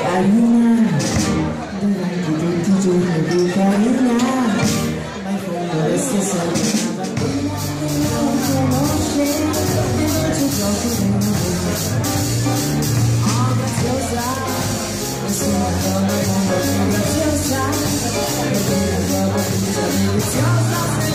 carina, dov'è che tutti i giorni più carina, ma in fondo resti sempre una bambina che non conosce e non ci giochi nemmeno. Oh, graziosa, nessuna donna al mondo più graziosa, perché la tua bellezza deliziosa.